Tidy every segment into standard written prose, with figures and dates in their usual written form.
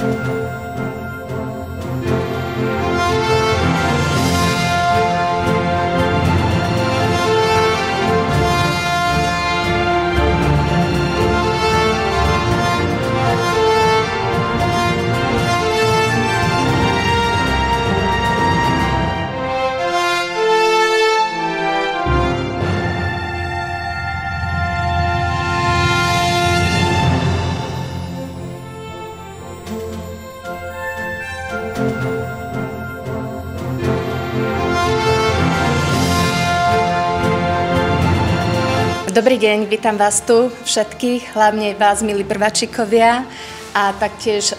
Dobrý deň, vítam vás tu všetkých, hlavne vás, milí prváčikovia, a taktiež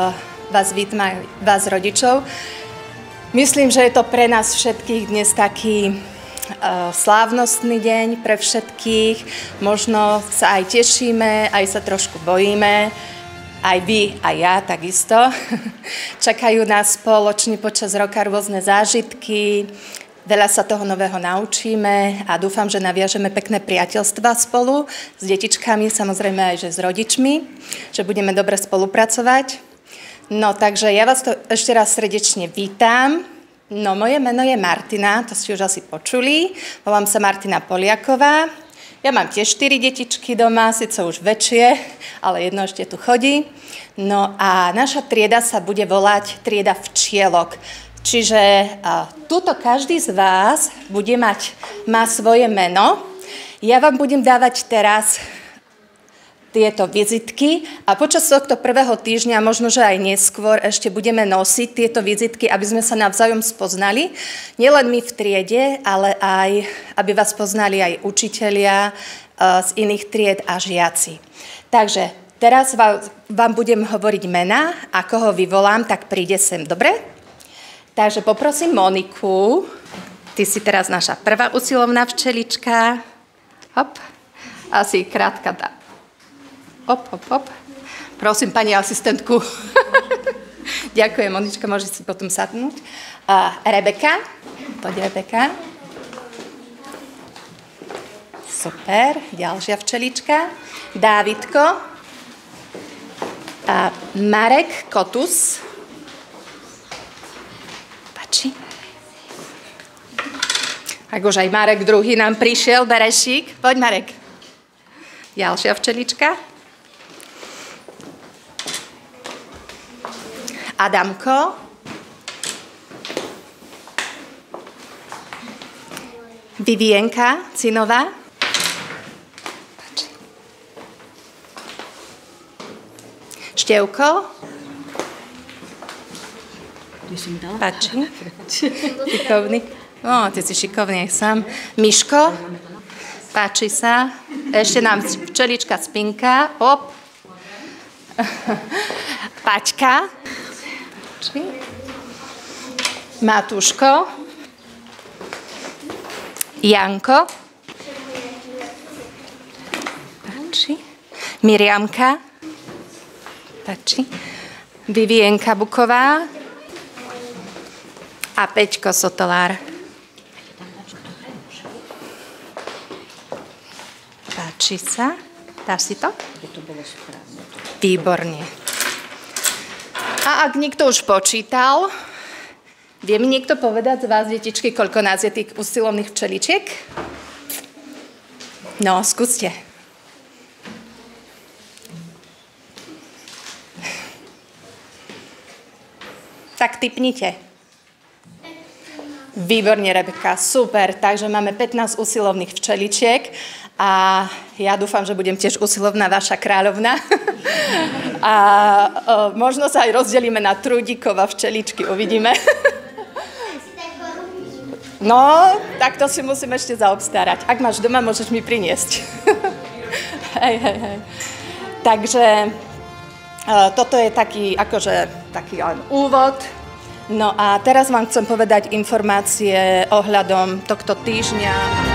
vás rodičov. Myslím, že je to pre nás všetkých dnes taký slávnostný deň pre všetkých. Možno sa aj tešíme, aj sa trošku bojíme, aj vy, aj ja takisto. Čakajú nás spoločne počas roka rôzne zážitky. Veľa sa toho nového naučíme a dúfam, že naviažeme pekné priateľstva spolu s detičkami, samozrejme aj že s rodičmi, že budeme dobre spolupracovať. No, takže ja vás to ešte raz srdečne vítam. No, moje meno je Martina, to ste už asi počuli. Volám sa Martina Poliaková. Ja mám tiež 4 detičky doma, síce už väčšie, ale jedno ešte tu chodí. No a naša trieda sa bude volať trieda včielok. Čiže tuto každý z vás má svoje meno. Ja vám budem dávať teraz tieto vizitky a počas tohto prvého týždňa, možno že aj neskôr, ešte budeme nosiť tieto vizitky, aby sme sa navzájom spoznali. Nielen my v triede, ale aj, aby vás poznali aj učitelia z iných tried a žiaci. Takže teraz vám budem hovoriť mená, ako ho vyvolám, tak príde sem, dobre? Takže poprosím Moniku, ty si teraz naša prvá usilovná včelička. Hop, asi krátka dá. Hop, hop, hop. Prosím, pani asistentku. Ďakujem, Monička, môžeš si potom sadnúť. Rebeka, poď Rebeka. Super, ďalšia včelička. Dávidko. Marek Kotus. Ak už aj Marek druhý nám prišiel, Berešík. Poď, Marek. Ďalšia včelička. Adamko. Vivienka Cinová. Števko. Páči. Šikovný. Ty si šikovný, jak sám. Miško. Páči sa. Ešte nám včelička Spinka. Hop. Paťka. Páči. Matúško. Janko. Páči. Miriamka. Páči. Vivienka Buková. A Peťko Sotolár. Páči sa? Dáš si to? Výborne. A ak niekto už počítal, vie mi niekto povedať z vás, detičky, koľko nás je tých usilovných včeličiek? No, skúste. Tak tipnite. Výborne, Rebeka, super. Takže máme 15 usilovných včeličiek a ja dúfam, že budem tiež usilovná vaša kráľovna. A možno sa aj rozdelíme na trúdikov a včeličky, uvidíme. No, tak to si musím ešte zaobstarať. Ak máš doma, môžeš mi priniesť. Hej. Takže toto je taký len úvod. No a teraz vám chcem povedať informácie ohľadom tohto týždňa.